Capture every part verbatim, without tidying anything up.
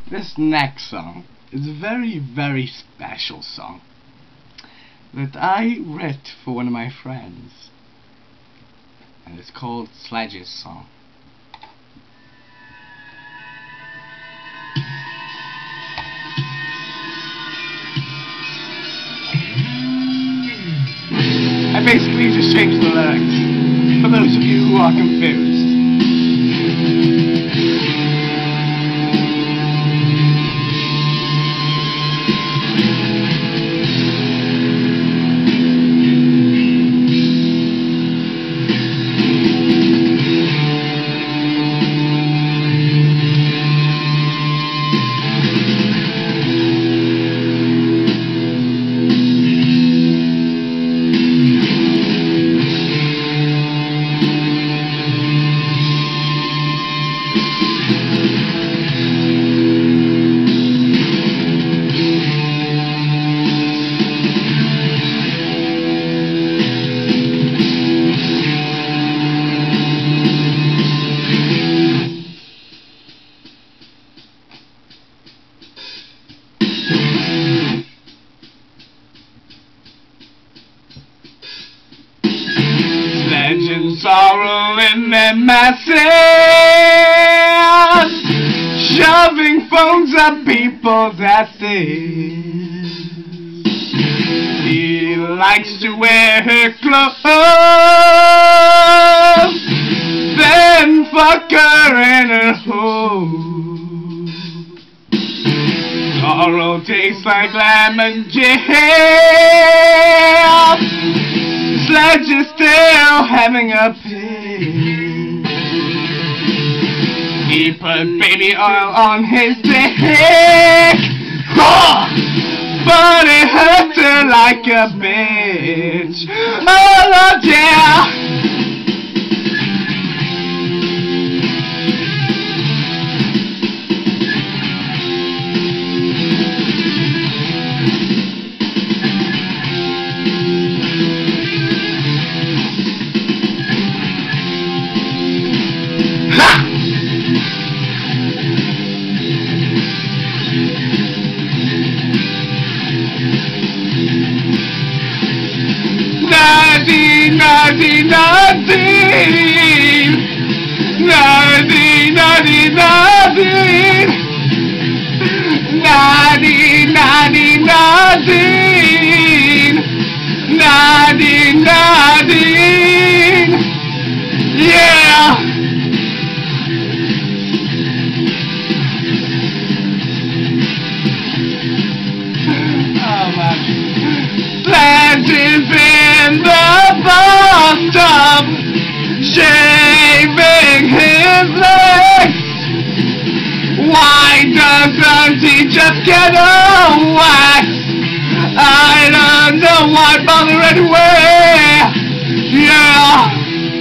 This next song is a very, very special song that I wrote for one of my friends, and it's called Sledge's song. I basically just changed the lyrics for those of you who are confused. And sorrow in their masses, shoving phones up people's asses. He likes to wear her clothes, then fuck her in her hole. Sorrow tastes like lemon jam. Sledge is still having a pain. He put baby oil on his dick, oh, but it hurt her like a bitch. Oh Lord, yeah. Nadine, Nadine, Nadine, Nadine, Nadine, Nadine, Nadine, Nadine, Nadine, Nadine, Nadine, yeah. Oh man. Sledge is in the bathtub, shaving his legs. Why doesn't he just get a wax? I don't know why bother anyway. Yeah.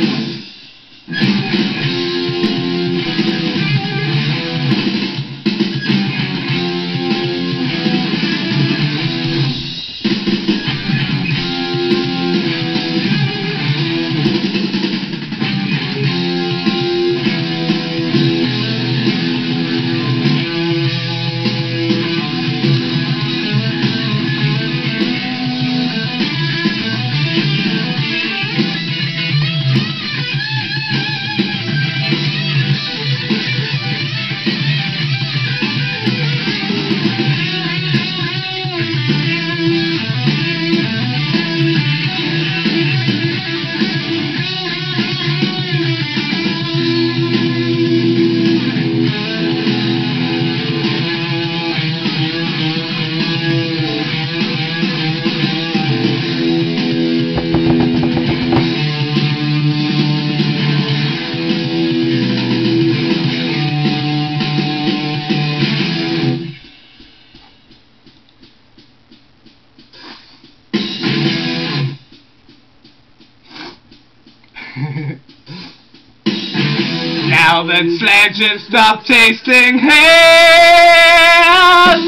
Now that Sledge has stopped tasting hairs,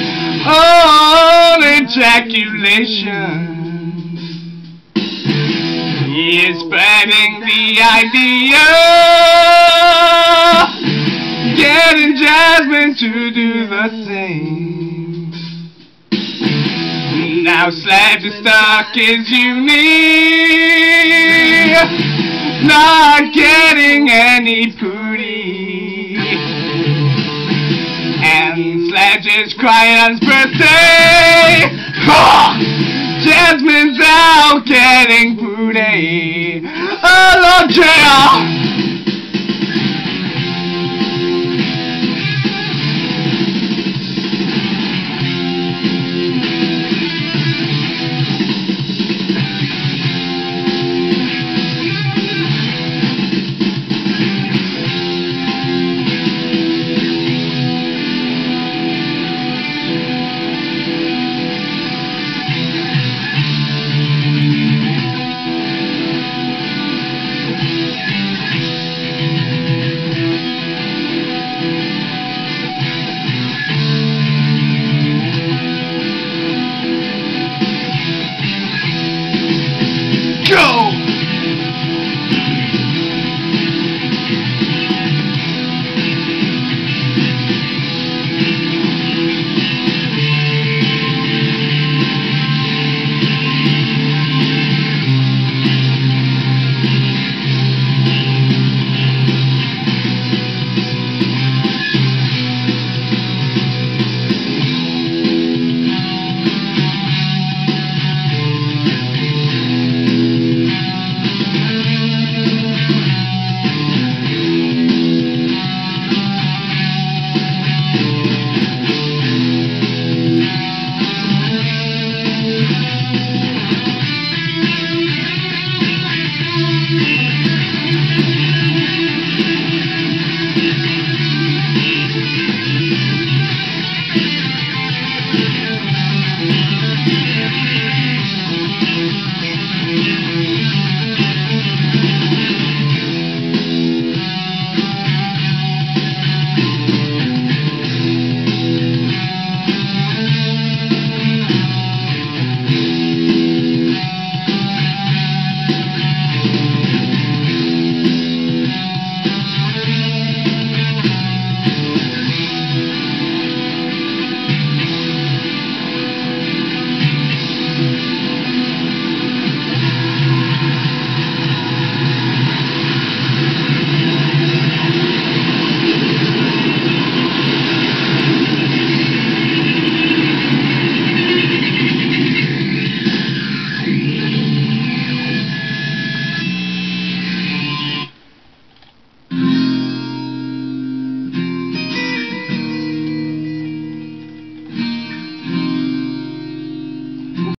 oh, ejaculation, he is spreading the idea, get Jasmine to do the same. Now Sledge is stuck in uni, not getting any booty, and Sledge is crying on his birthday. Oh, Jasmine's out getting booty. Oh, Lord, jail.